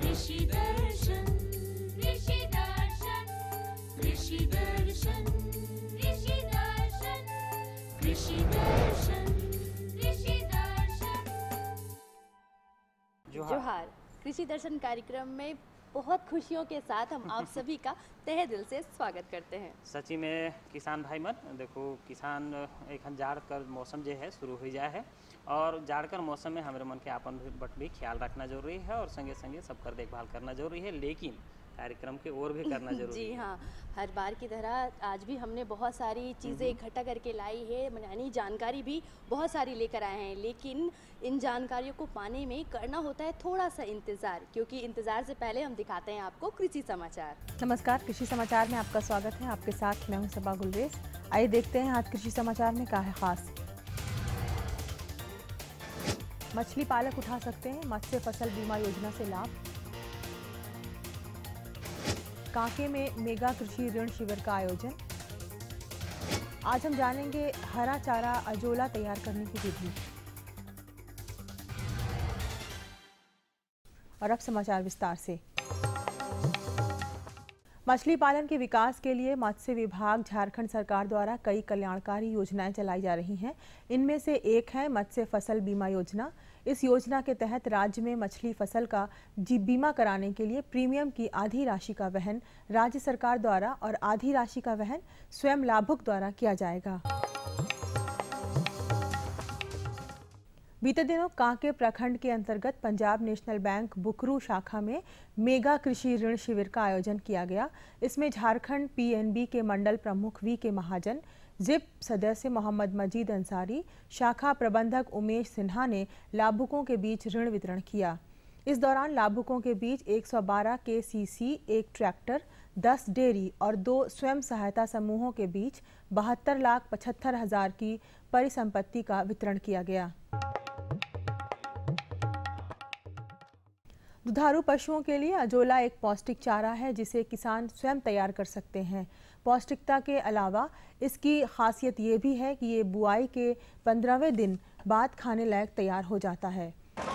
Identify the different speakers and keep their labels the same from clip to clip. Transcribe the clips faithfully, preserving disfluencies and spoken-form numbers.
Speaker 1: कृषि दर्शन कृषि दर्शन कृषि दर्शन कृषि दर्शन कृषि दर्शन कृषि दर्शन।
Speaker 2: जोहार। कृषि दर्शन कार्यक्रम में बहुत खुशियों के साथ हम आप सभी का तहे दिल से स्वागत करते हैं।
Speaker 3: सची में किसान भाई मन देखो, किसान एक जाड़ कर मौसम जो है शुरू हो जाए है और जाड़ कर मौसम में हमारे मन के आपन बट भी ख्याल रखना जरूरी है और संगे संगे सबकर देखभाल करना जरूरी है, लेकिन कार्यक्रम के और भी करना जरूरी
Speaker 2: जी
Speaker 3: है।
Speaker 2: हाँ, हर बार की तरह आज भी हमने बहुत सारी चीज़ें इकट्ठा करके लाई है, यानी जानकारी भी बहुत सारी लेकर आए हैं, लेकिन इन जानकारियों को पाने में करना होता है थोड़ा सा इंतज़ार, क्योंकि इंतज़ार से पहले हम दिखाते हैं आपको कृषि समाचार।
Speaker 4: नमस्कार, कृषि समाचार में आपका स्वागत है। आपके साथ मैं हूं सबा गुलरेज। आइए देखते हैं आज कृषि समाचार में क्या है खास। मछली पालक उठा सकते हैं मत्स्य फसल बीमा योजना से लाभ। कांके में मेगा कृषि ऋण शिविर का आयोजन। आज हम जानेंगे हरा चारा अजोला तैयार करने की विधि। और अब समाचार विस्तार से। मछली पालन के विकास के लिए मत्स्य विभाग झारखंड सरकार द्वारा कई कल्याणकारी योजनाएं चलाई जा रही हैं। इनमें से एक है मत्स्य फसल बीमा योजना। इस योजना के तहत राज्य में मछली फसल का जी बीमा कराने के लिए प्रीमियम की आधी राशि का वहन राज्य सरकार द्वारा और आधी राशि का वहन स्वयं लाभुक द्वारा किया जाएगा। बीते दिनों कांके प्रखंड के अंतर्गत पंजाब नेशनल बैंक बुकरू शाखा में मेगा कृषि ऋण शिविर का आयोजन किया गया। इसमें झारखंड पीएनबी के मंडल प्रमुख वी के महाजन, जिप सदस्य मोहम्मद मजीद अंसारी, शाखा प्रबंधक उमेश सिन्हा ने लाभुकों के बीच ऋण वितरण किया। इस दौरान लाभुकों के बीच एक सौ बारह के सी सी, एक ट्रैक्टर, दस डेयरी और दो स्वयं सहायता समूहों के बीच बहत्तर लाख पचहत्तर हजार की परिसंपत्ति का वितरण किया गया। दुधारू पशुओं के लिए अजोला एक पौष्टिक चारा है जिसे किसान स्वयं तैयार कर सकते हैं। पौष्टिकता के अलावा इसकी खासियत ये भी है कि ये बुआई के पंद्रहवें दिन बाद खाने लायक तैयार हो जाता है।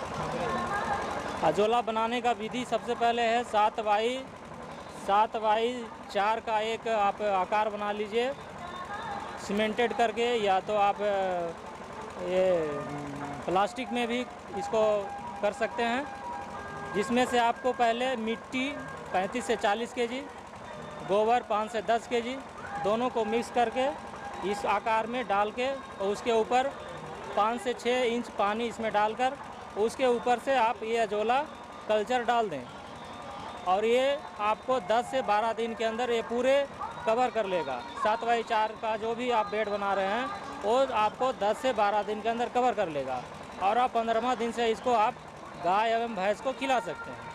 Speaker 5: अजोला बनाने का विधि सबसे पहले है सात बाई सात बाई चार का एक आप आकार बना लीजिए सीमेंटेड करके, या तो आप ये प्लास्टिक में भी इसको कर सकते हैं, जिसमें से आपको पहले मिट्टी पैंतीस से चालीस केजी, गोबर पाँच से दस केजी दोनों को मिक्स करके इस आकार में डाल के और उसके ऊपर पाँच से छः इंच पानी इसमें डालकर उसके ऊपर से आप ये अजोला कल्चर डाल दें और ये आपको दस से बारह दिन के अंदर ये पूरे कवर कर लेगा। सात बाई चार का जो भी आप बेड बना रहे हैं वो आपको दस से बारह दिन के अंदर कवर कर लेगा और आप पंद्रहवां दिन से इसको आप गाय एवं भैंस को खिला सकते हैं।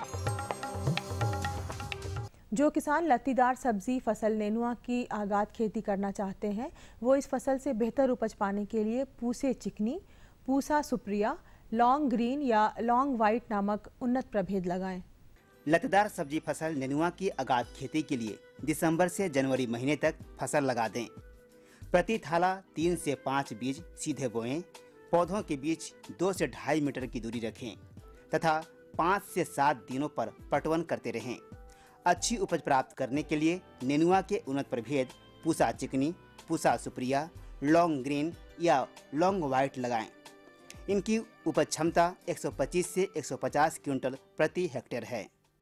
Speaker 4: जो किसान लत्तीदार सब्जी फसल नेनुआ की आगाद खेती करना चाहते हैं वो इस फसल से बेहतर उपज पाने के लिए पूसे चिकनी, पूसा सुप्रिया, लॉन्ग ग्रीन या लॉन्ग वाइट नामक उन्नत प्रभेद लगाएं।
Speaker 6: लत्तेदार सब्जी फसल नेनुआ की आगाद खेती के लिए दिसंबर से जनवरी महीने तक फसल लगा दें। प्रति थाला तीन से पाँच बीज सीधे बोएं। पौधों के बीच दो से ढाई मीटर की दूरी रखें तथा पाँच से सात दिनों पर पटवन करते रहें। अच्छी उपज प्राप्त करने के लिए नेनुआ के उन्नत प्रभेद पूसा चिकनी, पूसा सुप्रिया, लॉन्ग ग्रीन या लॉन्ग वाइट लगाएं। इनकी उपज क्षमता एक सौ पच्चीस से एक सौ पचास क्विंटल प्रति हेक्टेयर है।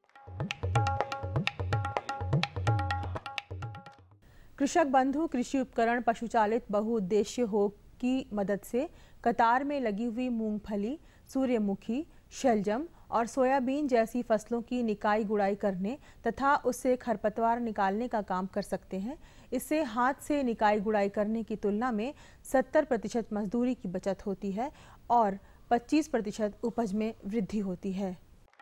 Speaker 4: कृषक बंधु कृषि उपकरण पशुचालित बहुउद्देश्य हो की मदद से कतार में लगी हुई मूंगफली, सूर्यमुखी, शलजम और सोयाबीन जैसी फसलों की निकाई गुड़ाई करने तथा उससे खरपतवार निकालने का काम कर सकते हैं। इससे हाथ से निकाई गुड़ाई करने की तुलना में सत्तर प्रतिशत मजदूरी की बचत होती है और पच्चीस प्रतिशत उपज में वृद्धि होती है।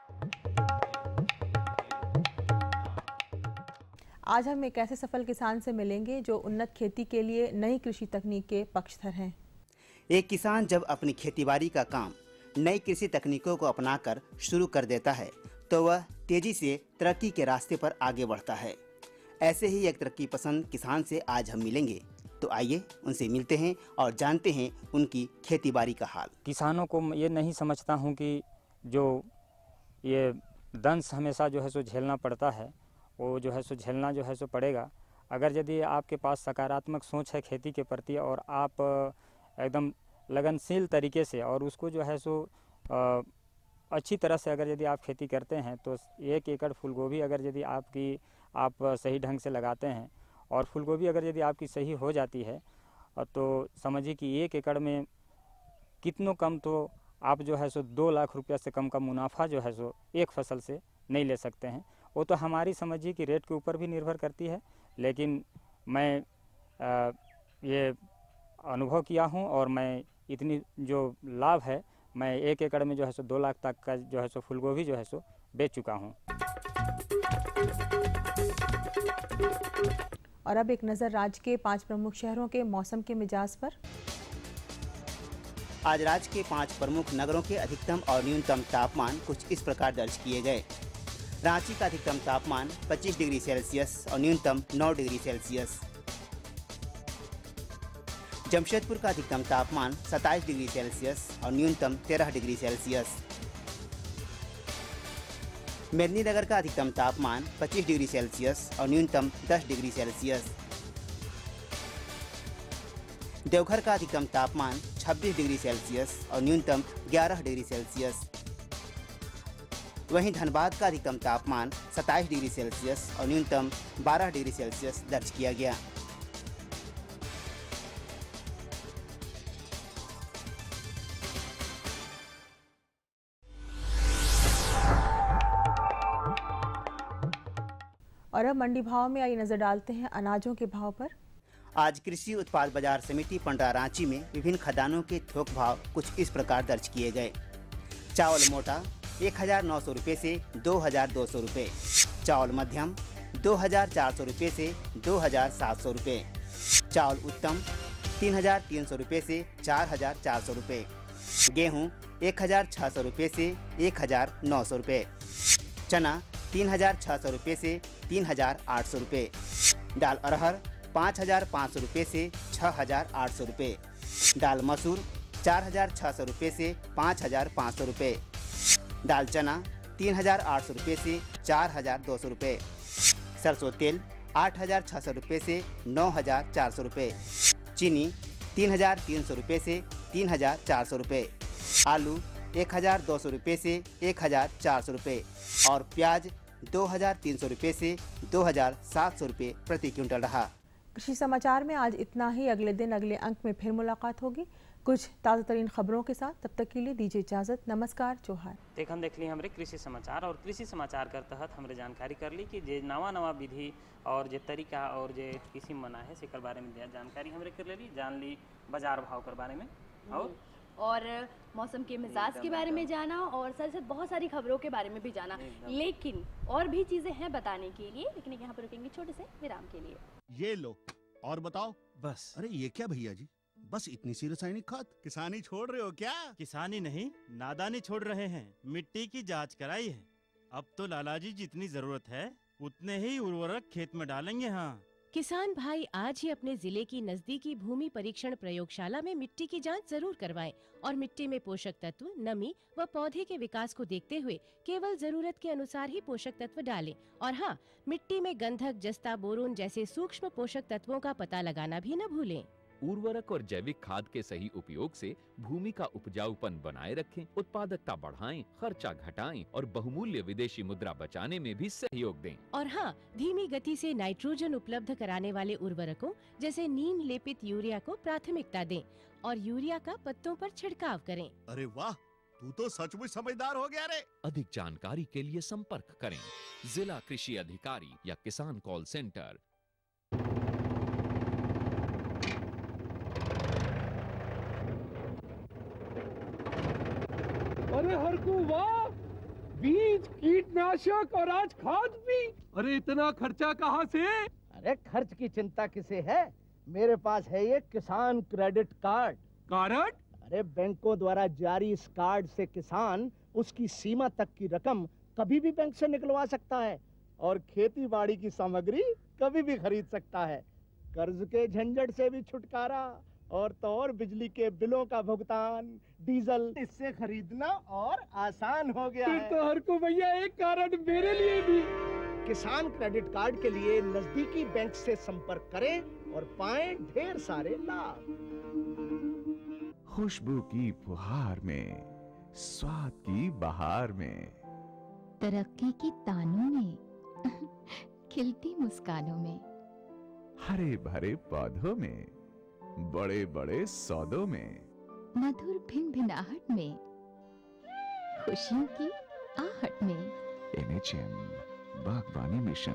Speaker 4: आज हम एक ऐसे सफल किसान से मिलेंगे जो उन्नत खेती के लिए नई कृषि तकनीक के पक्षधर हैं।
Speaker 6: एक किसान जब अपनी खेतीबाड़ी का काम नई कृषि तकनीकों को अपनाकर शुरू कर देता है तो वह तेजी से तरक्की के रास्ते पर आगे बढ़ता है। ऐसे ही एक तरक्की पसंद किसान से आज हम मिलेंगे, तो आइए उनसे मिलते हैं और जानते हैं उनकी खेतीबाड़ी का हाल।
Speaker 5: किसानों को ये नहीं समझता हूँ कि जो ये दंश हमेशा जो है सो झेलना पड़ता है, वो जो है सो झेलना जो है सो पड़ेगा। अगर यदि आपके पास सकारात्मक सोच है खेती के प्रति और आप एकदम लगनशील तरीके से और उसको जो है सो आ, अच्छी तरह से अगर यदि आप खेती करते हैं तो एक एकड़ फूलगोभी अगर यदि आपकी आप सही ढंग से लगाते हैं और फूलगोभी अगर यदि आपकी सही हो जाती है तो समझिए कि एक एकड़ में कितनों कम तो आप जो है सो दो लाख रुपया से कम का मुनाफा जो है सो एक फसल से नहीं ले सकते हैं। वो तो हमारी समझिए कि रेट के ऊपर भी निर्भर करती है, लेकिन मैं आ, ये अनुभव किया हूँ और मैं इतनी जो लाभ है मैं एक एकड़ में जो है सो दो लाख तक का जो है सो फूलगोभी जो है सो बेच चुका हूँ।
Speaker 4: और अब एक नज़र राज्य के पांच प्रमुख शहरों के मौसम के मिजाज पर।
Speaker 6: आज राज्य के पांच प्रमुख नगरों के अधिकतम और न्यूनतम तापमान कुछ इस प्रकार दर्ज किए गए। रांची का अधिकतम तापमान पच्चीस डिग्री सेल्सियस और न्यूनतम नौ डिग्री सेल्सियस। जमशेदपुर का अधिकतम तापमान सत्ताईस डिग्री सेल्सियस और न्यूनतम तेरह डिग्री सेल्सियस। मेदिनीनगर का अधिकतम तापमान पच्चीस डिग्री सेल्सियस और न्यूनतम दस डिग्री सेल्सियस। देवघर का अधिकतम तापमान छब्बीस डिग्री सेल्सियस और न्यूनतम ग्यारह डिग्री सेल्सियस। वहीं धनबाद का अधिकतम तापमान सत्ताईस डिग्री सेल्सियस और न्यूनतम बारह डिग्री सेल्सियस दर्ज किया गया।
Speaker 4: और अब मंडी भाव में आइए नजर डालते हैं अनाजों के भाव पर।
Speaker 6: आज कृषि उत्पाद बाजार समिति पंडरा रांची में विभिन्न खदानों के थोक भाव कुछ इस प्रकार दर्ज किए गए। चावल मोटा एक हजार नौ सौ रुपये से दो हजार दो सौ रुपये, चावल मध्यम दो हजार चार सौ रुपये से दो हजार सात सौ रुपये, चावल उत्तम तीन हजार तीन सौ रुपये से चार हजार चार सौ रुपये, गेहूँ एक हजार छः सौ रुपये से एक हजार नौ सौ रुपये, चना तीन हजार छः सौ रुपये से तीन हजार आठ सौ रुपये, दाल अरहर पाँच हजार पाँच सौ रुपये से छः हजार आठ सौ रुपये, दाल मसूर चार हजार छः सौ रुपये से पाँच हजार पाँच सौ रुपये, दाल चना तीन हजार आठ सौ रुपये से चार हजार दो सौ रुपये, सरसों तेल आठ हजार छः सौ रुपये से नौ हजार चार सौ रुपये, चीनी तीन हजार तीन सौ रुपये से तीन हजार चार सौ रुपये, आलू एक हजार दो सौ रुपये से एक हजार चार सौ रुपये और प्याज दो हजार तीन सौ रुपये से दो हजार सात सौ रुपये प्रति क्विंटल रहा।
Speaker 4: कृषि समाचार में आज इतना ही। अगले दिन अगले अंक में फिर मुलाकात होगी कुछ ताज़ा तरीन खबरों के साथ। तब तक के लिए दीजिए इजाज़त। नमस्कार, जोहार।
Speaker 3: देख हम देख ली हमारे कृषि समाचार और कृषि समाचार के तहत हमरे जानकारी कर ली कि जे नवा नवा विधि और जे तरीका और जे किसी मना है सेकर बारे में जानकारी हमरे कर ली, जान ली बाजार भाव कर बारे में और
Speaker 2: और मौसम के मिजाज के बारे में जाना और साथ साथ बहुत सारी खबरों के बारे में भी जाना, लेकिन और भी चीजें हैं बताने के लिए, लेकिन यहाँ पर रुकेंगे छोटे से विराम के लिए।
Speaker 7: ये लो और बताओ।
Speaker 8: बस।
Speaker 7: अरे ये क्या भैया जी, बस इतनी सी रासायनिक खाद? किसानी छोड़ रहे हो क्या?
Speaker 8: किसानी नहीं, नादानी छोड़ रहे हैं। मिट्टी की जांच कराई है। अब तो लालाजी जितनी जरूरत है उतने ही उर्वरक खेत में डालेंगे। हाँ,
Speaker 9: किसान भाई आज ही अपने जिले की नजदीकी भूमि परीक्षण प्रयोगशाला में मिट्टी की जांच जरूर करवाएं और मिट्टी में पोषक तत्व, नमी व पौधे के विकास को देखते हुए केवल जरूरत के अनुसार ही पोषक तत्व डालें। और हाँ, मिट्टी में गंधक, जस्ता, बोरोन जैसे सूक्ष्म पोषक तत्वों का पता लगाना भी न भूलें।
Speaker 10: उर्वरक और जैविक खाद के सही उपयोग से भूमि का उपजाऊपन बनाए रखें, उत्पादकता बढ़ाएं, खर्चा घटाएं और बहुमूल्य विदेशी मुद्रा बचाने में भी सहयोग दें।
Speaker 9: और हाँ, धीमी गति से नाइट्रोजन उपलब्ध कराने वाले उर्वरकों जैसे नीम लेपित यूरिया को प्राथमिकता दें और यूरिया का पत्तों पर छिड़काव करें।
Speaker 7: अरे वाह, तू तो सचमुच समझदार हो गया रे।
Speaker 10: अधिक जानकारी के लिए संपर्क करें जिला कृषि अधिकारी या किसान कॉल सेंटर।
Speaker 11: अरे हरकू वाह, बीज, कीटनाशक और आज खाद भी। अरे इतना खर्चा कहाँ से?
Speaker 12: अरे खर्च की चिंता किसे है, मेरे पास है ये किसान क्रेडिट कार्ड।
Speaker 11: कार्ड?
Speaker 12: अरे बैंकों द्वारा जारी इस कार्ड से किसान उसकी सीमा तक की रकम कभी भी बैंक से निकलवा सकता है और खेती बाड़ी की सामग्री कभी भी खरीद सकता है। कर्ज के झंझट से भी छुटकारा और तो और बिजली के बिलों का भुगतान, डीजल इससे खरीदना और आसान हो गया
Speaker 11: फिर
Speaker 12: है।
Speaker 11: तो हर को भैया एक कारण मेरे लिए भी।
Speaker 12: किसान क्रेडिट कार्ड के लिए नजदीकी बैंक से संपर्क करें और पाएं ढेर सारे लाभ।
Speaker 13: खुशबू की फुहार में, स्वाद की बहार में,
Speaker 14: तरक्की की तानों में, खिलती मुस्कानों में,
Speaker 13: हरे भरे पौधों में, बड़े बड़े सौदों में,
Speaker 14: मधुर भिनभिनाहट में, खुशियों की आहट में।
Speaker 13: एन एच एम बागवानी मिशन,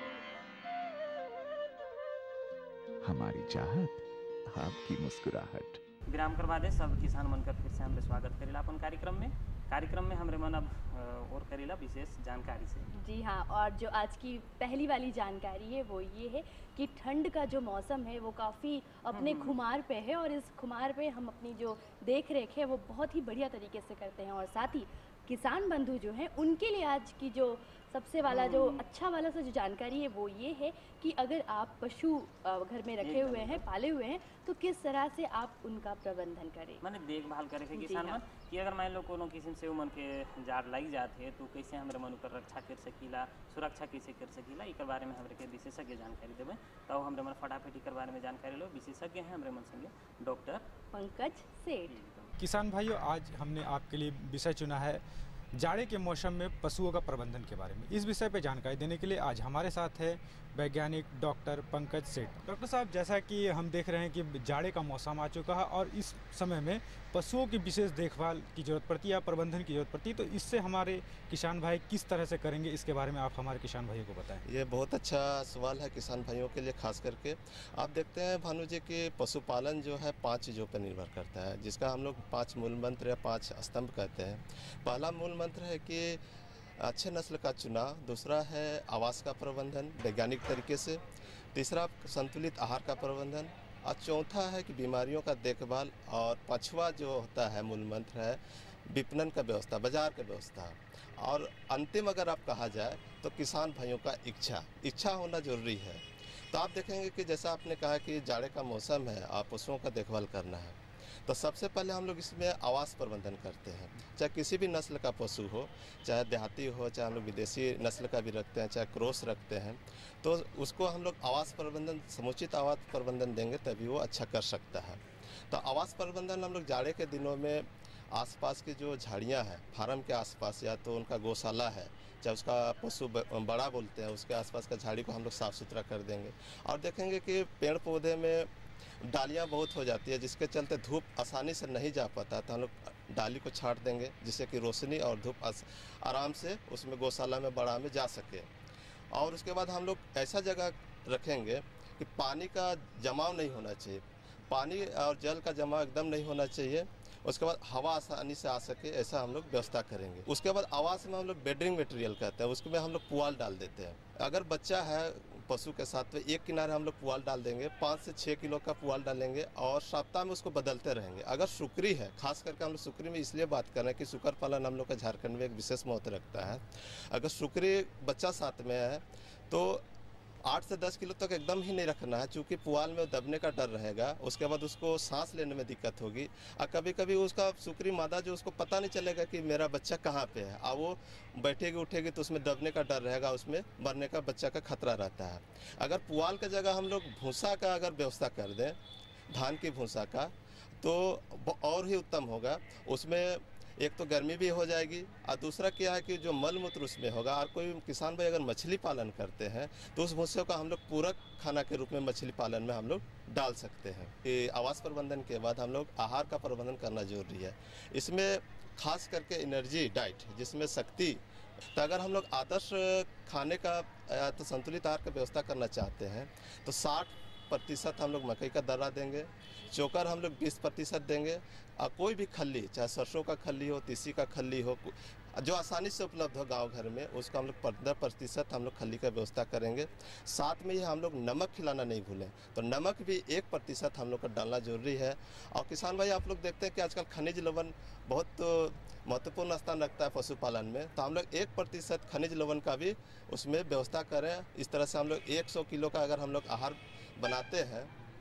Speaker 13: हमारी चाहत, आपकी मुस्कुराहट।
Speaker 3: विराम करवा दे सब किसान मनकर फिर से हमरे स्वागत करेला अपन कार्यक्रम में कार्यक्रम में हमरे मन अब अ, और करेला विशेष जानकारी से।
Speaker 2: जी हाँ, और जो आज की पहली वाली जानकारी है वो ये है कि ठंड का जो मौसम है वो काफ़ी अपने खुमार पे है, और इस खुमार पे हम अपनी जो देख रेख है वो बहुत ही बढ़िया तरीके से करते हैं। और साथ ही किसान बंधु जो हैं उनके लिए आज की जो सबसे वाला जो अच्छा वाला सा जो जानकारी है वो ये है कि अगर आप पशु अ, घर में रखे हुए हैं, पाले हुए हैं, तो किस तरह से आप उनका प्रबंधन करें,
Speaker 3: माने देखभाल करे के
Speaker 2: जी
Speaker 3: किसान
Speaker 2: हाँ।
Speaker 3: मन कि अगर मान लो कोनो किस्म से मन के जाड़ लग जाते है तो कैसे हमरे मन कर रक्षा कर सकीला, सुरक्षा कैसे कर सकीला, इकर बारे में हमरे के विशेषज्ञ जानकारी देवे। तो हमरे मन फटाफट इकर बारे में जानकारी लो। विशेषज्ञ हैं हमरे मन संगे डॉक्टर
Speaker 2: पंकज सेठ।
Speaker 15: किसान भाइयों, आज हमने आपके लिए विषय चुना है जाड़े के मौसम में पशुओं का प्रबंधन के बारे में। इस विषय पर जानकारी देने के लिए आज हमारे साथ है वैज्ञानिक डॉक्टर पंकज सेठ। डॉक्टर साहब, जैसा कि हम देख रहे हैं कि जाड़े का मौसम आ चुका है और इस समय में पशुओं की विशेष देखभाल की जरूरत पड़ती है या प्रबंधन की जरूरत पड़ती है, तो इससे हमारे किसान भाई किस तरह से करेंगे, इसके बारे में आप हमारे किसान भाइयों को बताएं।
Speaker 16: ये बहुत अच्छा सवाल है किसान भाइयों के लिए खास करके। आप देखते हैं भानु जी कि पशुपालन जो है पांच चीज़ों पर निर्भर करता है, जिसका हम लोग पाँच मूल मंत्र या पाँच स्तंभ कहते हैं। पहला मूल मंत्र है कि अच्छे नस्ल का चुनाव, दूसरा है आवास का प्रबंधन वैज्ञानिक तरीके से, तीसरा संतुलित आहार का प्रबंधन, और चौथा है कि बीमारियों का देखभाल, और पांचवा जो होता है मूल मंत्र है विपणन का व्यवस्था, बाजार का व्यवस्था, और अंतिम अगर आप कहा जाए तो किसान भाइयों का इच्छा इच्छा होना जरूरी है। तो आप देखेंगे कि जैसा आपने कहा कि जाड़े का मौसम है, आप पशुओं का देखभाल करना है, तो सबसे पहले हम लोग इसमें आवास प्रबंधन करते हैं। चाहे किसी भी नस्ल का पशु हो, चाहे देहाती हो, चाहे हम लोग विदेशी नस्ल का भी रखते हैं, चाहे क्रॉस रखते हैं, तो उसको हम लोग आवास प्रबंधन, समुचित आवास प्रबंधन देंगे तभी वो अच्छा कर सकता है। तो आवास प्रबंधन हम लोग जाड़े के दिनों में आसपास की जो झाड़ियाँ हैं फार्म के आसपास, या तो उनका गौशाला है, चाहे उसका पशु बड़ा बोलते हैं, उसके आसपास का झाड़ी को हम लोग साफ़ सुथरा कर देंगे। और देखेंगे कि पेड़ पौधे में डालियाँ बहुत हो जाती है, जिसके चलते धूप आसानी से नहीं जा पाता, तो हम लोग डाली को छाट देंगे जिससे कि रोशनी और धूप आराम से उसमें गौशाला में बड़ा में जा सके। और उसके बाद हम लोग ऐसा जगह रखेंगे कि पानी का जमाव नहीं होना चाहिए, पानी और जल का जमाव एकदम नहीं होना चाहिए। उसके बाद हवा आसानी से आ सके, ऐसा हम लोग व्यवस्था करेंगे। उसके बाद आवास में हम लोग बेडरिंग मटेरियल कहते हैं, उसमें हम लोग पुआल डाल देते हैं। अगर बच्चा है पशु के साथ में, एक किनारे हम लोग पुआल डाल देंगे, पाँच से छः किलो का पुआल डालेंगे और सप्ताह में उसको बदलते रहेंगे। अगर सुकरी है, खास करके हम लोग सुकरी में इसलिए बात कर रहे हैं कि सुकर पालन हम लोग का झारखंड में एक विशेष महत्व रखता है। अगर सुकरी बच्चा साथ में है तो आठ से दस किलो तक एकदम ही नहीं रखना है, क्योंकि पुआल में दबने का डर रहेगा। उसके बाद उसको सांस लेने में दिक्कत होगी, और कभी कभी उसका सुकरी मादा जो उसको पता नहीं चलेगा कि मेरा बच्चा कहाँ पे है, और वो बैठेगी उठेगी तो उसमें दबने का डर रहेगा, उसमें मरने का बच्चा का खतरा रहता है। अगर पुआल का जगह हम लोग भूसा का अगर व्यवस्था कर दें, धान की भूसा का, तो और ही उत्तम होगा। उसमें एक तो गर्मी भी हो जाएगी, और दूसरा क्या है कि जो मल मूत्र उसमें होगा। और कोई किसान भाई अगर मछली पालन करते हैं तो उस भूसे का हम लोग पूरक खाना के रूप में मछली पालन में हम लोग डाल सकते हैं। कि आवास प्रबंधन के बाद हम लोग आहार का प्रबंधन करना जरूरी है। इसमें खास करके एनर्जी डाइट, जिसमें शक्ति, तो अगर हम लोग आदर्श खाने का तो संतुलित आहार का व्यवस्था करना चाहते हैं तो साठ प्रतिशत हम लोग मकई का दर्रा देंगे, चोकर हम लोग बीस प्रतिशत देंगे, और कोई भी खल्ली, चाहे सरसों का खल्ली हो, तीसी का खल्ली हो, जो आसानी से उपलब्ध हो गांव घर में, उसका हम लोग पंद्रह प्रतिशत हम लोग खल्ली का व्यवस्था करेंगे। साथ में ही हम लोग नमक खिलाना नहीं भूलें, तो नमक भी एक प्रतिशत हम लोग का डालना जरूरी है। और किसान भाई, आप लोग देखते हैं कि आजकल खनिज लवण बहुत तो महत्वपूर्ण स्थान रखता है पशुपालन में, तो हम लोग एक प्रतिशत खनिज लवण का भी उसमें व्यवस्था करें। इस तरह से हम लोग एक सौ किलो का अगर हम लोग आहार बनाते हैं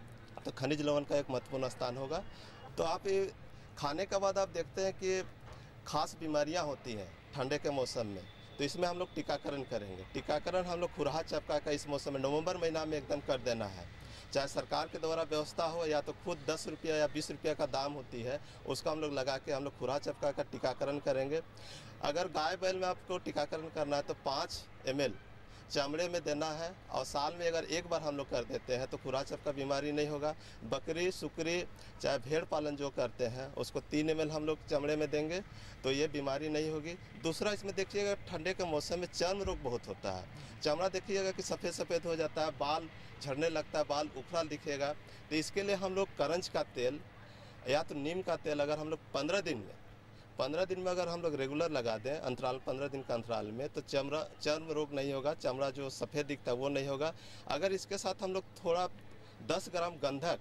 Speaker 16: तो खनिज लवण का एक महत्वपूर्ण स्थान होगा। तो आप ये खाने के बाद आप देखते हैं कि खास बीमारियां होती हैं ठंडे के मौसम में, तो इसमें हम लोग टीकाकरण करेंगे। टीकाकरण हम लोग खुरहा चपका का इस मौसम में नवंबर महीना में एकदम कर देना है, चाहे सरकार के द्वारा व्यवस्था हो या तो खुद दस रुपया या बीस रुपया का दाम होती है, उसका हम लोग लगा के हम लोग खुरहा चपका का टीकाकरण करेंगे। अगर गाय बैल में आपको टीकाकरण करना है तो पाँच एम एल चमड़े में देना है, और साल में अगर एक बार हम लोग कर देते हैं तो खुरा चपका बीमारी नहीं होगा। बकरी सुकरी चाहे भेड़ पालन जो करते हैं उसको तीन एम एल हम लोग चमड़े में देंगे तो ये बीमारी नहीं होगी। दूसरा इसमें देखिएगा ठंडे के मौसम में चर्म रोग बहुत होता है, चमड़ा देखिएगा कि सफ़ेद सफ़ेद हो जाता है, बाल झड़ने लगता है, बाल उखड़ा दिखेगा। तो इसके लिए हम लोग करंज का तेल या तो नीम का तेल अगर हम लोग पंद्रह दिन में पंद्रह दिन में अगर हम लोग रेगुलर लगा दें, अंतराल पंद्रह दिन का अंतराल में, तो चमड़ा चर्म रोग नहीं होगा, चमड़ा जो सफ़ेद दिखता है वो नहीं होगा। अगर इसके साथ हम लोग थोड़ा दस ग्राम गंधक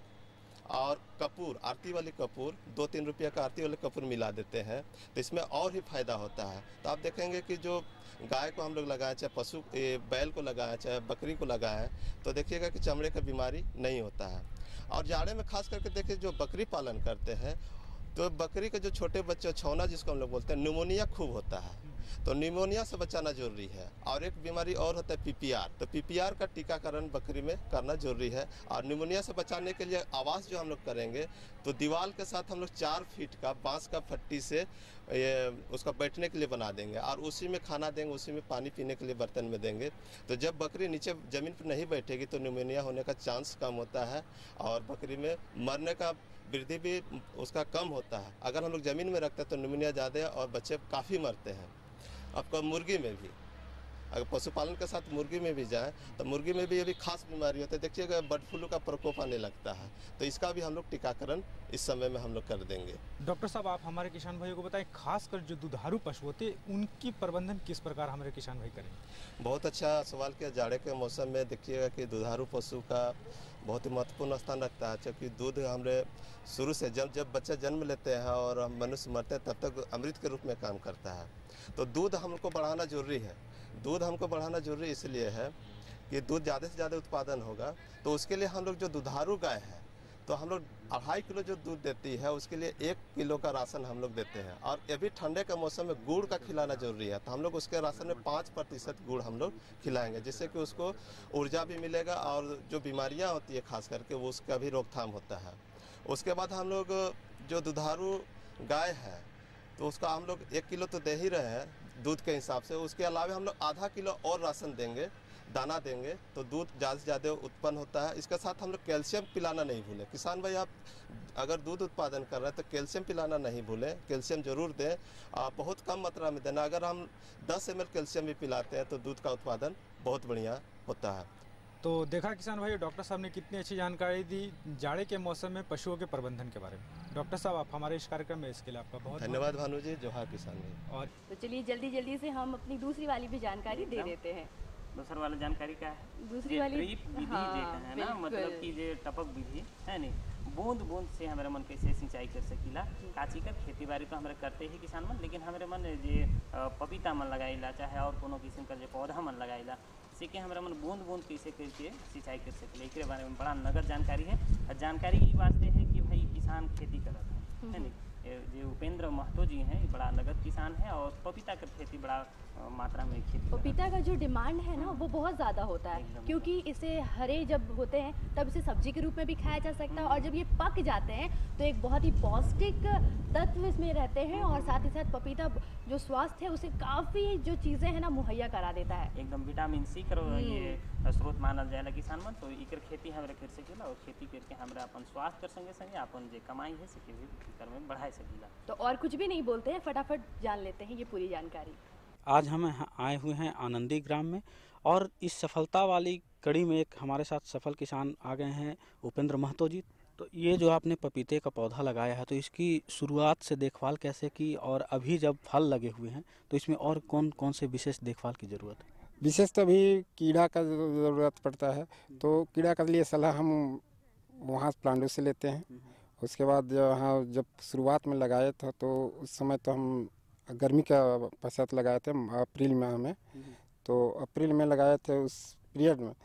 Speaker 16: और कपूर, आरती वाली कपूर, दो तीन रुपये का आरती वाले कपूर मिला देते हैं तो इसमें और ही फायदा होता है। तो आप देखेंगे कि जो गाय को हम लोग लगाएं, चाहे पशु बैल को लगाएं, चाहे बकरी को लगाएं, तो देखिएगा कि चमड़े का बीमारी नहीं होता है। और जाड़े में खास करके देखिए जो बकरी पालन करते हैं तो बकरी के जो छोटे बच्चे छौना जिसको हम लोग बोलते हैं, न्यूमोनिया खूब होता है, तो न्यूमोनिया से बचाना जरूरी है। और एक बीमारी और होता है पीपीआर, तो पीपीआर का टीकाकरण बकरी में करना जरूरी है। और न्यूमोनिया से बचाने के लिए आवास जो हम लोग करेंगे तो दीवार के साथ हम लोग चार फीट का बांस का फट्टी से ये उसका बैठने के लिए बना देंगे और उसी में खाना देंगे, उसी में पानी पीने के लिए बर्तन में देंगे। तो जब बकरी नीचे ज़मीन पर नहीं बैठेगी तो न्यूमोनिया होने का चांस कम होता है और बकरी में मरने का वृद्धि भी उसका कम होता है। अगर हम लोग ज़मीन में रखते हैं तो न्यूमोनिया ज़्यादा है और बच्चे काफ़ी मरते हैं। आपका मुर्गी में भी अगर पशुपालन के साथ मुर्गी में भी जाए तो मुर्गी में भी ये भी खास बीमारी होती है। देखिएगा बर्ड फ्लू का प्रकोप आने लगता है, तो इसका भी हम लोग टीकाकरण इस समय में हम लोग कर देंगे।
Speaker 15: डॉक्टर साहब, आप हमारे किसान भाइयों को बताएं, खासकर जो दुधारू पशु होते हैं उनकी प्रबंधन किस प्रकार हमारे किसान भाई करें?
Speaker 16: बहुत अच्छा सवाल किया। जाड़े के मौसम में देखिएगा कि दुधारू पशु का बहुत ही महत्वपूर्ण स्थान रखता है, क्योंकि दूध हमने शुरू से जब जब बच्चे जन्म लेते हैं और मनुष्य मरते हैं तब तक अमृत के रूप में काम करता है। तो दूध हमको बढ़ाना जरूरी है। दूध हमको बढ़ाना जरूरी इसलिए है कि दूध ज़्यादा से ज़्यादा उत्पादन होगा, तो उसके लिए हम लोग जो दुधारू गाय है तो हम लोग अढ़ाई किलो जो दूध देती है उसके लिए एक किलो का राशन हम लोग देते हैं। और अभी ठंडे के मौसम में गुड़ का खिलाना जरूरी है, तो हम लोग उसके राशन में पाँच प्रतिशत गुड़ हम लोग खिलाएंगे, जिससे कि उसको ऊर्जा भी मिलेगा और जो बीमारियां होती है खास करके वो उसका भी रोकथाम होता है। उसके बाद हम लोग जो दुधारू गाय है तो उसका हम लोग एक किलो तो दे ही रहे हैं दूध के हिसाब से, उसके अलावा हम लोग आधा किलो और राशन देंगे, दाना देंगे, तो दूध ज़्यादा से ज़्यादा उत्पन्न होता है। इसके साथ हम लोग कैल्शियम पिलाना नहीं भूलें। किसान भाई, आप अगर दूध उत्पादन कर रहे हैं तो कैल्शियम पिलाना नहीं भूलें, कैल्शियम जरूर दें, आ, बहुत कम मात्रा में देना। अगर हम दस एम एल कैल्शियम भी पिलाते हैं तो दूध का उत्पादन बहुत बढ़िया होता है।
Speaker 15: तो देखा किसान भाई, डॉक्टर साहब ने कितनी अच्छी जानकारी दी जाड़े के मौसम में पशुओं के प्रबंधन के बारे में। डॉक्टर साहब, आप हमारे इस कार्यक्रम में इसके लिए आपका बहुत
Speaker 16: धन्यवाद भानु जी। जोहार किसान भाई।
Speaker 2: और तो चलिए जल्दी जल्दी से हम अपनी दूसरी वाली भी जानकारी दे देते हैं।
Speaker 3: दूसर वाला जानकारी क्या है?
Speaker 2: दूसरी वाली
Speaker 3: ड्रिप विधि
Speaker 2: हाँ,
Speaker 3: है ना, मतलब कि जे टपक विधि है नहीं, बूंद बूंद से हमारे मन कैसे सिंचाई कर सकीला। काची कर खेती बाड़ी तो हमारे करते ही किसान मन, लेकिन हमारे मन जे पपीता मन लगाईला चाहे और कोनो किस्म का जो पौधा मन लगाईला से कि हमारा मन बूंद बूंद कैसे करके सिंचाई कर सकेला, एक बारे में बड़ा नगर जानकारी है। और जानकारी ये वास्ते है कि भाई किसान खेती करते हैं नहीं, जो उपेंद्र महतो जी हैं बड़ा नगद किसान है और पपीता की खेती बड़ा मात्रा में खेती।
Speaker 2: पपीता का जो डिमांड है ना वो बहुत ज़्यादा होता है, क्योंकि इसे हरे जब होते हैं तब इसे सब्जी के रूप में भी खाया जा सकता है, और जब ये पक जाते हैं तो एक बहुत ही पौष्टिक तत्व इसमें रहते हैं, और साथ ही साथ पपीता जो स्वास्थ्य है उसे काफ़ी जो चीज़ें हैं ना मुहैया करा देता है।
Speaker 3: एकदम विटामिन सी करो ये स्रोत मानल जाएगा किसान मन, तो इकर खेती हमारे कर सकेला और खेती करके हमारे अपन स्वास्थ्य कर संगे संगे अपन जो कमाई है सके भी कर में बढ़ा सकेला।
Speaker 2: तो और कुछ भी नहीं बोलते हैं, फटाफट जान लेते हैं ये पूरी जानकारी।
Speaker 17: आज हम आए हुए हैं आनंदी ग्राम में, और इस सफलता वाली कड़ी में एक हमारे साथ सफल किसान आ गए हैं उपेंद्र महतो जी। तो ये जो आपने पपीते का पौधा लगाया है तो इसकी शुरुआत से देखभाल कैसे की, और अभी जब फल लगे हुए हैं तो इसमें और कौन कौन से विशेष देखभाल की ज़रूरत है?
Speaker 18: विशेष तो अभी कीड़ा का ज़रूरत पड़ता है, तो कीड़ा के लिए सलाह हम वहाँ प्लांटों से लेते हैं। उसके बाद यहाँ जब शुरुआत में लगाए था तो उस समय तो हम गर्मी का पश्चात लगाए थे अप्रैल माह में, तो अप्रैल में लगाए थे। उस पीरियड में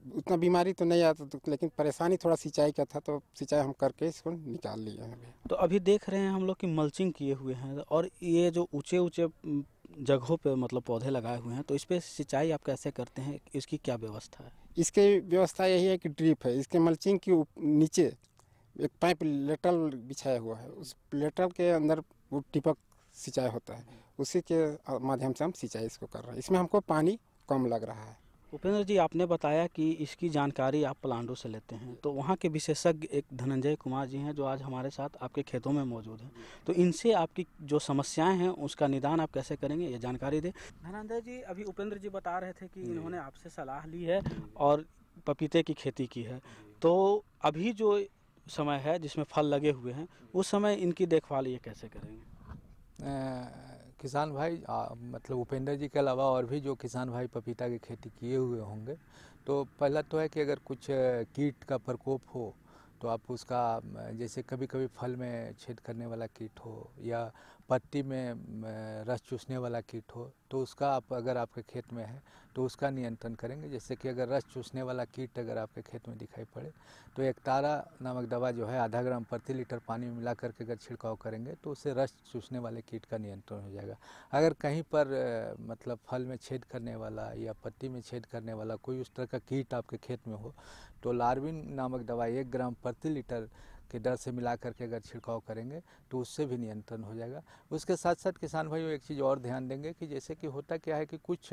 Speaker 18: उतना बीमारी तो नहीं आता, तो लेकिन परेशानी थोड़ा सिंचाई का था, तो सिंचाई हम करके इसको निकाल लिए हैं अभी।
Speaker 17: तो अभी देख रहे हैं हम लोग कि मल्चिंग किए हुए हैं और ये जो ऊंचे ऊंचे जगहों पे मतलब पौधे लगाए हुए हैं, तो इस पे सिंचाई आप कैसे करते हैं, इसकी क्या व्यवस्था है?
Speaker 18: इसकी व्यवस्था यही है कि ड्रिप है, इसके मल्चिंग के नीचे एक पाइप लेटल बिछाया हुआ है, उस लेटल के अंदर वो टिपक सिंचाई होता है, उसी के माध्यम से हम सिंचाई इसको कर रहे हैं। इसमें हमको पानी कम लग रहा है।
Speaker 17: उपेंद्र जी, आपने बताया कि इसकी जानकारी आप पलांडू से लेते हैं, तो वहाँ के विशेषज्ञ एक धनंजय कुमार जी हैं जो आज हमारे साथ आपके खेतों में मौजूद हैं, तो इनसे आपकी जो समस्याएं हैं उसका निदान आप कैसे करेंगे, ये जानकारी दें। धनंजय जी, अभी उपेंद्र जी बता रहे थे कि इन्होंने आपसे सलाह ली है और पपीते की खेती की है, तो अभी जो समय है जिसमें फल लगे हुए हैं, उस समय इनकी देखभाल ये कैसे करेंगे?
Speaker 19: किसान भाई आ, मतलब उपेंद्र जी के अलावा और भी जो किसान भाई पपीता की खेती किए हुए होंगे, तो पहला तो है कि अगर कुछ कीट का प्रकोप हो तो आप उसका, जैसे कभी कभी फल में छेद करने वाला कीट हो या पत्ती में रस चूसने वाला कीट हो, तो उसका आप अगर आपके खेत में है तो उसका नियंत्रण करेंगे। जैसे कि अगर रस चूसने वाला कीट अगर आपके खेत में दिखाई पड़े तो एक तारा नामक दवा जो है आधा ग्राम प्रति लीटर पानी में मिला करके अगर छिड़काव करेंगे तो उससे रस चूसने वाले कीट का नियंत्रण हो जाएगा। अगर कहीं पर मतलब फल में छेद करने वाला या पत्ती में छेद करने वाला कोई उस तरह का कीट आपके खेत में हो तो लार्विन नामक दवा एक ग्राम प्रति लीटर के दर से मिला करके अगर छिड़काव करेंगे तो उससे भी नियंत्रण हो जाएगा। उसके साथ साथ किसान भाइयों एक चीज़ और ध्यान देंगे कि जैसे कि होता क्या है कि कुछ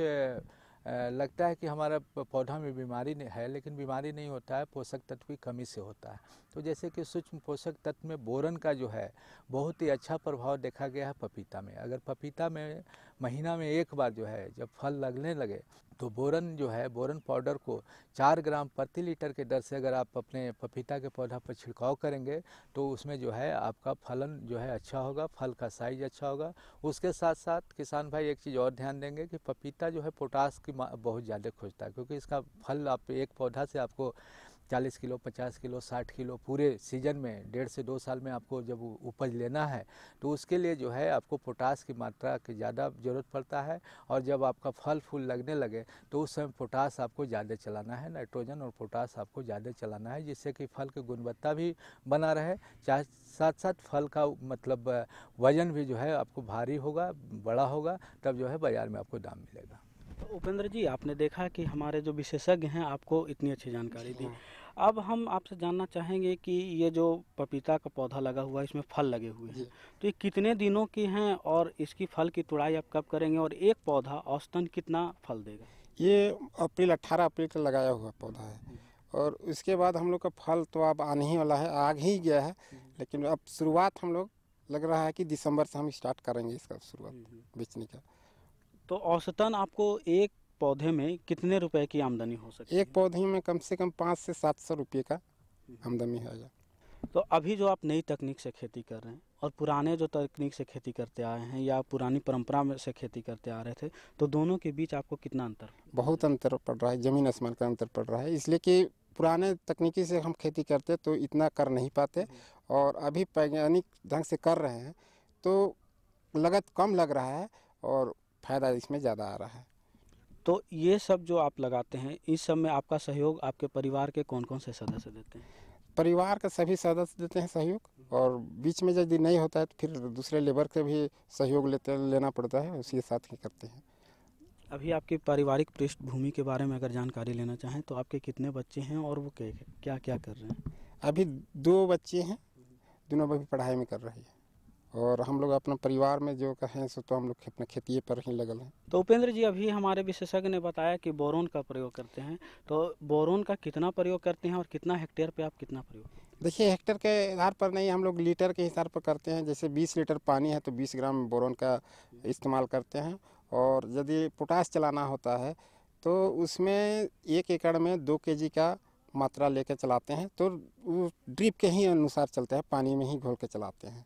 Speaker 19: लगता है कि हमारा पौधा में बीमारी है, लेकिन बीमारी नहीं होता है, पोषक तत्व की कमी से होता है। तो जैसे कि सूक्ष्म पोषक तत्व में बोरन का जो है बहुत ही अच्छा प्रभाव देखा गया है पपीता में। अगर पपीता में महीना में एक बार जो है जब फल लगने लगे तो बोरन जो है, बोरन पाउडर को चार ग्राम प्रति लीटर के दर से अगर आप अपने पपीता के पौधा पर छिड़काव करेंगे तो उसमें जो है आपका फलन जो है अच्छा होगा, फल का साइज अच्छा होगा। उसके साथ साथ किसान भाई एक चीज़ और ध्यान देंगे कि पपीता जो है पोटास की बहुत ज़्यादा खोजता है, क्योंकि इसका फल आप एक पौधा से आपको चालीस किलो, पचास किलो, साठ किलो पूरे सीजन में डेढ़ से दो साल में आपको जब उपज लेना है तो उसके लिए जो है आपको पोटास की मात्रा की ज़्यादा ज़रूरत पड़ता है। और जब आपका फल फूल लगने लगे तो उस समय पोटास आपको ज़्यादा चलाना है, नाइट्रोजन और पोटास आपको ज़्यादा चलाना है, जिससे कि फल की गुणवत्ता भी बना रहे, चाहे साथ साथ फल का मतलब वजन भी जो है आपको भारी होगा, बड़ा होगा, तब जो है बाज़ार में आपको दाम मिलेगा।
Speaker 17: तो उपेंद्र जी, आपने देखा कि हमारे जो विशेषज्ञ हैं आपको इतनी अच्छी जानकारी दी। अब हम आपसे जानना चाहेंगे कि ये जो पपीता का पौधा लगा हुआ है, इसमें फल लगे हुए हैं, तो ये कितने दिनों की हैं और इसकी फल की तुड़ाई आप कब करेंगे और एक पौधा औसतन कितना फल देगा?
Speaker 18: ये अप्रैल अट्ठारह अप्रैल का लगाया हुआ पौधा है और उसके बाद हम लोग का फल तो अब आने ही वाला है, आग ही गया है, लेकिन अब शुरुआत हम लोग लग रहा है कि दिसंबर से हम स्टार्ट करेंगे इसका शुरुआत बेचने का।
Speaker 17: तो औसतन आपको एक पौधे में कितने रुपए की आमदनी हो सकती है?
Speaker 18: एक पौधे में कम से कम पाँच से सात सौ रुपये का आमदनी है।
Speaker 17: तो अभी जो आप नई तकनीक से खेती कर रहे हैं और पुराने जो तकनीक से खेती करते आए हैं या पुरानी परंपरा में से खेती करते आ रहे थे, तो दोनों के बीच आपको कितना अंतर?
Speaker 18: बहुत अंतर पड़ रहा है, ज़मीन आसमान का अंतर पड़ रहा है। इसलिए कि पुराने तकनीकी से हम खेती करते तो इतना कर नहीं पाते और अभी वैज्ञानिक ढंग से कर रहे हैं तो लागत कम लग रहा है और फ़ायदा इसमें ज़्यादा आ रहा है।
Speaker 17: तो ये सब जो आप लगाते हैं, इस सब में आपका सहयोग आपके परिवार के कौन कौन से सदस्य देते हैं?
Speaker 18: परिवार के सभी सदस्य देते हैं सहयोग और बीच में यदि नहीं होता है तो फिर दूसरे लेबर के भी सहयोग लेते लेना पड़ता है, उसी के साथ ही करते हैं।
Speaker 17: अभी आपकी पारिवारिक पृष्ठभूमि के बारे में अगर जानकारी लेना चाहें तो आपके कितने बच्चे हैं और वो क्या क्या कर रहे हैं?
Speaker 18: अभी दो बच्चे हैं, दोनों अभी पढ़ाई में कर रही है और हम लोग अपना परिवार में जो कहें सो तो हम लोग अपने खेती पर ही लगल हैं।
Speaker 17: तो उपेंद्र जी, अभी हमारे विशेषज्ञ ने बताया कि बोरोन का प्रयोग करते हैं, तो बोरोन का कितना प्रयोग करते हैं और कितना हेक्टेयर पे आप कितना प्रयोग?
Speaker 18: देखिए, हेक्टेयर के आधार पर नहीं, हम लोग लीटर के हिसाब पर करते हैं। जैसे बीस लीटर पानी है तो बीस ग्राम बोरोन का इस्तेमाल करते हैं और यदि पोटास चलाना होता है तो उसमें एक एकड़ में दो के जी का मात्रा लेकर चलाते हैं, तो वो ड्रिप के ही अनुसार चलता है, पानी में ही घोल के चलाते हैं।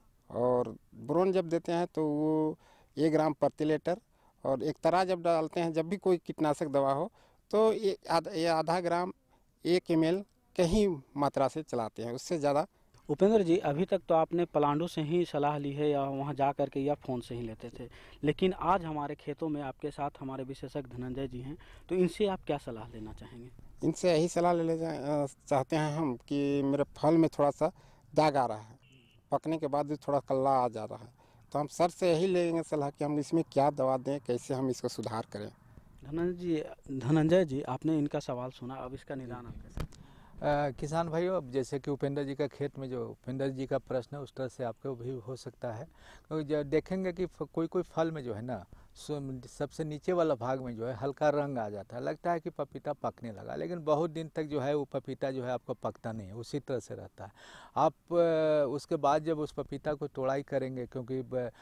Speaker 18: और बोरोन जब देते हैं तो वो एक ग्राम प्रति लीटर और एक तरह जब डालते हैं, जब भी कोई कीटनाशक दवा हो तो ये आधा, ये आधा ग्राम एक एम एल के ही मात्रा से चलाते हैं, उससे ज़्यादा।
Speaker 17: उपेंद्र जी, अभी तक तो आपने पलांडू से ही सलाह ली है या वहाँ जा कर के या फ़ोन से ही लेते थे, लेकिन आज हमारे खेतों में आपके साथ हमारे विशेषज्ञ धनंजय जी हैं, तो इनसे आप क्या सलाह लेना चाहेंगे?
Speaker 18: इनसे यही सलाह ले ले जा चाहते हैं हम कि मेरे फल में थोड़ा सा दाग आ रहा है, पकने के बाद भी थोड़ा कल्ला आ जा रहा है, तो हम सर से यही लेंगे सलाह कि हम इसमें क्या दवा दें, कैसे हम इसको सुधार करें।
Speaker 17: धनंजय जी धनंजय जी आपने इनका सवाल सुना, अब इसका निदान आप कैसे?
Speaker 19: आ, किसान भाइयों, अब जैसे कि उपेंद्र जी का खेत में जो उपेंद्र जी का प्रश्न है उस तरह से आपको भी हो सकता है, क्योंकि जब देखेंगे कि कोई कोई फल में जो है ना सबसे नीचे वाला भाग में जो है हल्का रंग आ जाता है, लगता है कि पपीता पकने लगा, लेकिन बहुत दिन तक जो है वो पपीता जो है आपको पकता नहीं है, उसी तरह से रहता है। आप उसके बाद जब उस पपीता को तोड़ाई करेंगे, क्योंकि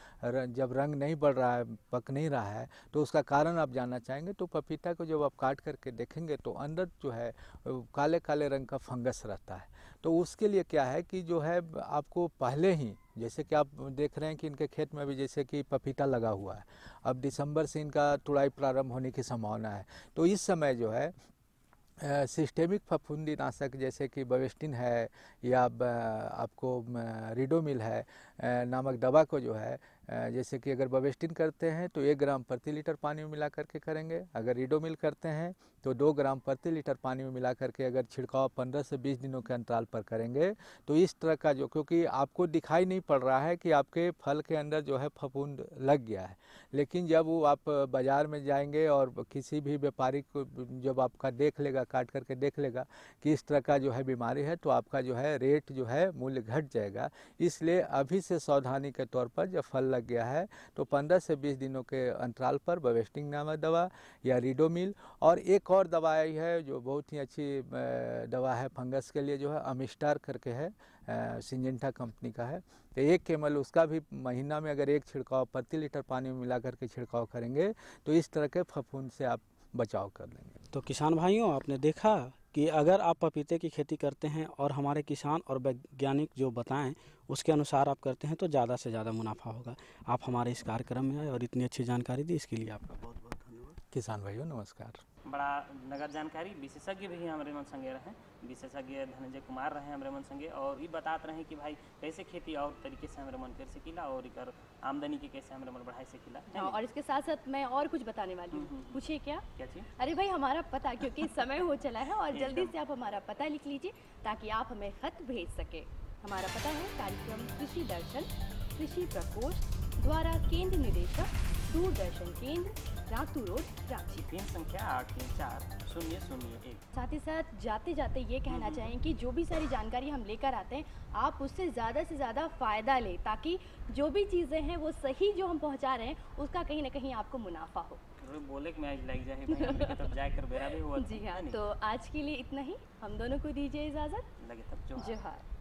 Speaker 19: जब रंग नहीं बढ़ रहा है, पक नहीं रहा है, तो उसका कारण आप जानना चाहेंगे, तो पपीता को जब आप काट करके देखेंगे तो अंदर जो है काले काले रंग का फंगस रहता है। तो उसके लिए क्या है कि जो है आपको पहले ही, जैसे कि आप देख रहे हैं कि इनके खेत में भी जैसे कि पपीता लगा हुआ है, अब दिसंबर से इनका तुड़ाई प्रारंभ होने की संभावना है, तो इस समय जो है सिस्टेमिक फफूंदीनाशक जैसे कि बवेस्टिन है या आपको रिडोमिल है नामक दवा को जो है, जैसे कि अगर बवेस्टिन करते हैं तो एक ग्राम प्रति लीटर पानी में मिला करके करेंगे, अगर रिडोमिल करते हैं तो दो ग्राम प्रति लीटर पानी में मिला करके अगर छिड़काव पंद्रह से बीस दिनों के अंतराल पर करेंगे, तो इस तरह का जो, क्योंकि आपको दिखाई नहीं पड़ रहा है कि आपके फल के अंदर जो है फफूंद लग गया है, लेकिन जब वो आप बाज़ार में जाएंगे और किसी भी व्यापारी को जब आपका देख लेगा, काट करके देख लेगा कि इस तरह का जो है बीमारी है, तो आपका जो है रेट जो है मूल्य घट जाएगा। इसलिए अभी से सावधानी के तौर पर जब फल लग गया है तो पंद्रह से बीस दिनों के अंतराल पर बवेस्टिन नामक दवा या रिडोमिल, और एक और दवाई है जो बहुत ही अच्छी दवा है फंगस के लिए, जो है अमिस्टार करके है, सिंजेंटा कंपनी का है, तो एक केवल उसका भी महीना में अगर एक छिड़काव प्रति लीटर पानी में मिला करके छिड़काव करेंगे तो इस तरह के फफूंद से आप बचाव कर लेंगे।
Speaker 17: तो किसान भाइयों, आपने देखा कि अगर आप पपीते की खेती करते हैं और हमारे किसान और वैज्ञानिक जो बताएं उसके अनुसार आप करते हैं तो ज़्यादा से ज़्यादा मुनाफा होगा। आप हमारे इस कार्यक्रम में आए और इतनी अच्छी जानकारी दी, इसके लिए आपका बहुत बहुत धन्यवाद।
Speaker 19: किसान भाइयों नमस्कार।
Speaker 3: बड़ा नगर जानकारी विशेषज्ञ भी हमारे मन संगे रहे, विशेषज्ञ धनंजय कुमार रहे हमारे मन संगे, और ये बताते रहे कि भाई कैसे खेती और तरीके से हमारे मन कर सकीला और इकर आमदनी के कैसे हमारे मन बढ़ाई सकीला।
Speaker 2: हाँ, और इसके साथ साथ मैं और कुछ बताने वाली हूँ। पूछिए क्या
Speaker 3: क्या चीज?
Speaker 2: अरे भाई हमारा पता, क्योंकि समय हो चला है, और जल्दी से आप हमारा पता लिख लीजिए ताकि आप हमें खत भेज सके। हमारा पता है कार्यक्रम कृषि दर्शन, कृषि प्रकोष्ठ द्वारा केंद्र निदेशक, दूरदर्शन केंद्र, रातू रोड, रांची।
Speaker 3: पिन संख्या आठ तीन चार शून्य शून्य एक।
Speaker 2: साथ ही साथ जाते जाते ये कहना चाहें कि जो भी सारी जानकारी हम लेकर आते हैं आप उससे ज़्यादा से ज़्यादा फ़ायदा लें, ताकि जो भी चीज़ें हैं वो सही जो हम पहुंचा रहे हैं उसका कहीं ना कहीं आपको मुनाफा हो।
Speaker 3: बोले कि मैं लग जाए भाई, हम तब जाकर बेरा भी हुआ।
Speaker 2: जी हाँ, तो आज के लिए इतना ही, हम दोनों को दीजिए इजाज़त।
Speaker 3: लगे तब जोहार।
Speaker 2: जोहार।